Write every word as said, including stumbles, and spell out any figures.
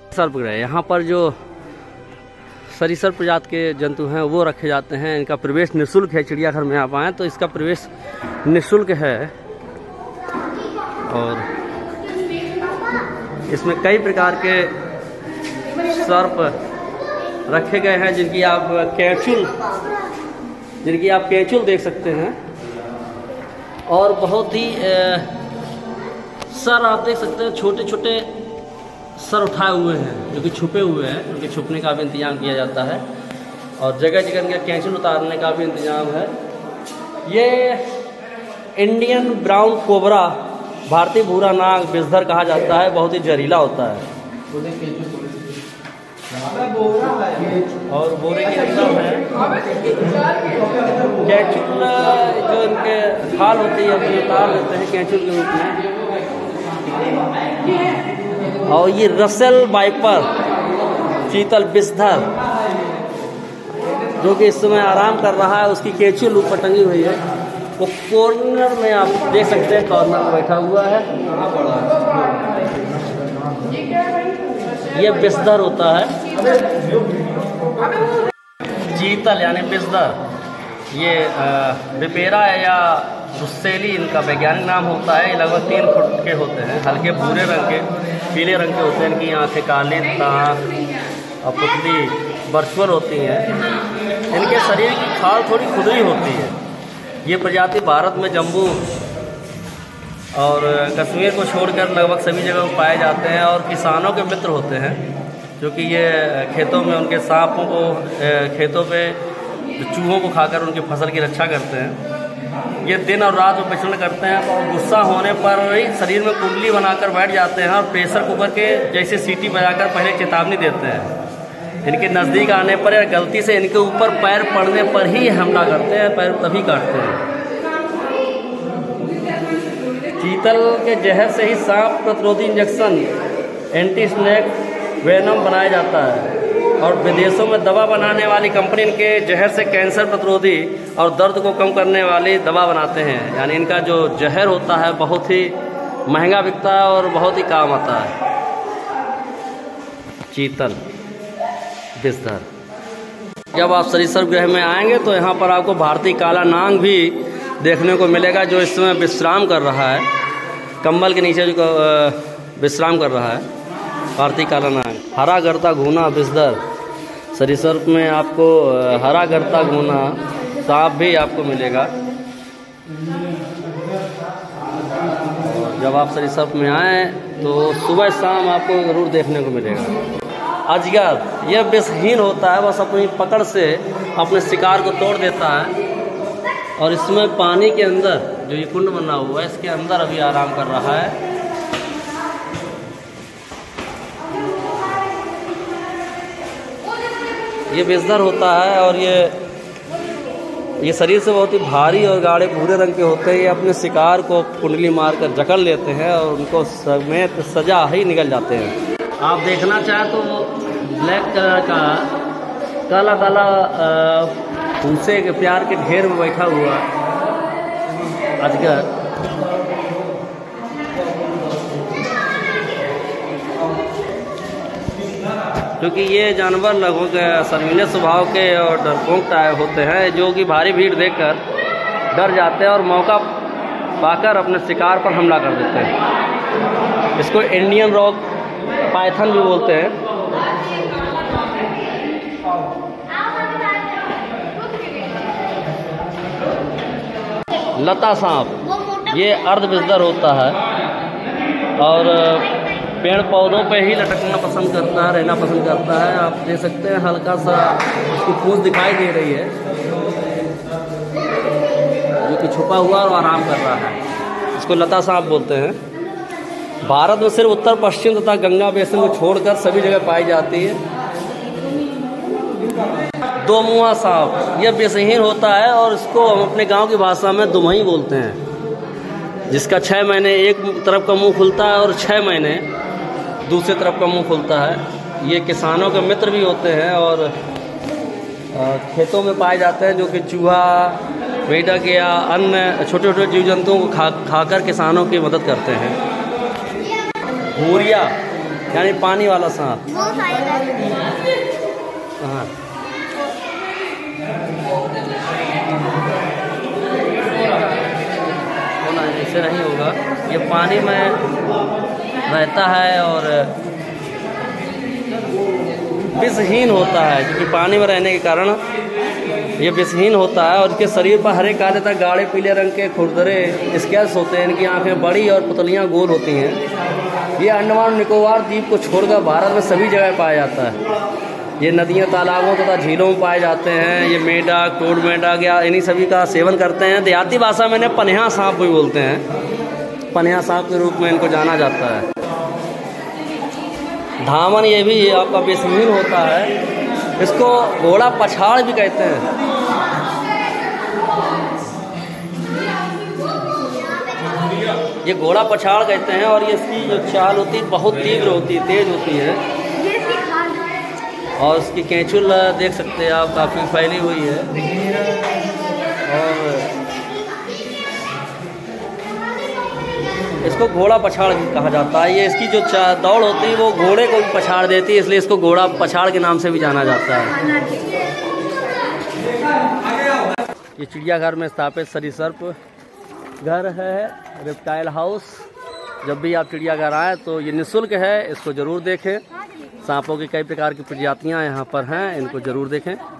सर्पगृह, यहाँ पर जो सरीसृप प्रजाति के जंतु हैं वो रखे जाते हैं। इनका प्रवेश निःशुल्क है। चिड़ियाघर में आप आएँ तो इसका प्रवेश निःशुल्क है। और इसमें कई प्रकार के सर्प रखे गए हैं, जिनकी आप केंचुल जिनकी आप केंचुल देख सकते हैं। और बहुत ही ए, सर आप देख सकते हैं, छोटे छोटे सर उठाए हुए हैं जो कि छुपे हुए हैं। उनके छुपने का भी इंतजाम किया जाता है और जगह जगह इनके केंचुल उतारने का भी इंतजाम है। ये इंडियन ब्राउन कोबरा, भारतीय भूरा नाग विषधर कहा जाता है। बहुत ही जहरीला होता है। और बोरे के अंदर है केंचुल, जो इनके खाल होती है अपने उतार लेते हैं केंचुल के रूप में। और ये रसेल वाइपर चीतल विषधर जो कि इस समय आराम कर रहा है, उसकी केंचुल ऊपर टंगी हुई है। वो कॉर्नर में आप देख सकते हैं, कॉर्नर में बैठा हुआ है। ये विषधर होता है। चीतल यानी विषधर, ये विपेरा या रुस्सेली इनका वैज्ञानिक नाम होता है। ये लगभग तीन फुट के होते हैं, हल्के भूरे रंग के, पीले रंग के होते हैं। इनकी आँखें काली, दांत और पुतली वर्चुअल होती हैं। इनके शरीर की खाल थोड़ी खुदरी होती है। ये प्रजाति भारत में जम्मू और कश्मीर को छोड़कर लगभग सभी जगह पाए जाते हैं और किसानों के मित्र होते हैं, क्योंकि ये खेतों में उनके सांपों को, खेतों पे चूहों को खाकर उनकी फसल की रक्षा करते हैं। ये दिन और रात में विचरण करते हैं और गुस्सा होने पर ही शरीर में कुंडली बनाकर बैठ जाते हैं और प्रेशर कुकर के जैसे सीटी बजाकर पहले चेतावनी देते हैं। इनके नज़दीक आने पर या गलती से इनके ऊपर पैर पड़ने पर ही हमला करते हैं, पैर तभी काटते हैं। चीतल के जहर से ही सांप प्रतिरोधी इंजेक्शन, एंटी स्नेक वेनम बनाया जाता है। और विदेशों में दवा बनाने वाली कंपनी इनके जहर से कैंसर प्रतिरोधी और दर्द को कम करने वाली दवा बनाते हैं। यानी इनका जो जहर होता है बहुत ही महंगा बिकता है और बहुत ही काम आता है। चीतल विषधर। जब आप सरीसृप गृह में आएंगे तो यहाँ पर आपको भारतीय काला नाग भी देखने को मिलेगा, जो इस समय विश्राम कर रहा है। कंबल के नीचे जो विश्राम कर रहा है भारतीय काला नाग। हरा गर्ता घूना विषधर। सरीसृप में आपको हरा गर्ता घूना सांप भी आपको मिलेगा। जब आप सरीसृप में आए तो सुबह शाम आपको जरूर देखने को मिलेगा। अजगर, यह विषहीन होता है, बस अपनी पकड़ से अपने शिकार को तोड़ देता है। और इसमें पानी के अंदर जो ये कुंड बना हुआ है, इसके अंदर अभी आराम कर रहा है। ये विषधर होता है और ये ये शरीर से बहुत ही भारी और गाढ़े भूरे रंग के होते हैं। ये अपने शिकार को कुंडली मारकर जकड़ लेते हैं और उनको समेत सजा ही निकल जाते हैं। आप देखना चाहें तो ब्लैक कलर का काला काला भूसे के प्यार के ढेर में बैठा हुआ अजगर, क्योंकि ये जानवर लगभग शर्मीले स्वभाव के और डरपोक टाइप होते हैं, जो कि भारी भीड़ देखकर डर जाते हैं और मौका पाकर अपने शिकार पर हमला कर देते हैं। इसको इंडियन रॉक पाइथन भी बोलते हैं। लता सांप, ये अर्ध विषधर होता है और पेड़ पौधों पे ही लटकना पसंद करता है, रहना पसंद करता है। आप देख सकते हैं हल्का सा उसकी पूंछ दिखाई दे रही है, जो कि छुपा हुआ और आराम कर रहा है। इसको लता सांप बोलते हैं। भारत में सिर्फ उत्तर पश्चिम तथा गंगा बेसिन को छोड़कर सभी जगह पाई जाती है। दो मुँहा सांप, यह विषहीन होता है और इसको हम अपने गांव की भाषा में दुमही बोलते हैं, जिसका छः महीने एक तरफ का मुंह खुलता है और छः महीने दूसरी तरफ का मुंह खुलता है। ये किसानों के मित्र भी होते हैं और खेतों में पाए जाते हैं, जो कि चूहा, मेढक या अन्य छोटे छोटे जीव जंतुओं को खा खाकर किसानों की मदद करते हैं। भूरिया, यानी पानी वाला सांप। हाँ ऐसे नहीं होगा, ये पानी में रहता है और विषहीन होता है, क्योंकि पानी में रहने के कारण ये विषहीन होता है और इसके शरीर पर हरे काले तक गाढ़े पीले रंग के खुरदरे स्केल्स होते हैं। इनकी आंखें बड़ी और पुतलियां गोल होती हैं। ये अंडमान निकोबार द्वीप को छोड़कर भारत में सभी जगह पाया जाता है। ये नदियों, तालाबों तथा झीलों में पाए जाते हैं। ये मेढक, टोड मेढक या इन्हीं सभी का सेवन करते हैं। देहाती भाषा में इन्हें पनिहा सांप भी बोलते हैं। पनिहा सांप के रूप में इनको जाना जाता है। धामन ये भी आपका विषहीन होता है। इसको घोड़ा पछाड़ भी कहते हैं। ये घोड़ा पछाड़ कहते हैं और ये इसकी जो चाल होती है बहुत तीव्र होती है, तेज होती है। और उसकी केंचुल देख सकते हैं आप, काफ़ी फैली हुई है। और इसको घोड़ा पछाड़ कहा जाता है। ये इसकी जो दौड़ होती है वो घोड़े को भी पछाड़ देती है, इसलिए इसको घोड़ा पछाड़ के नाम से भी जाना जाता है। ये चिड़ियाघर में स्थापित सरीसृप घर है, रेप्टाइल हाउस। जब भी आप चिड़ियाघर आए तो ये निःशुल्क है, इसको ज़रूर देखें। सांपों की कई प्रकार की प्रजातियां यहाँ पर हैं, इनको ज़रूर देखें।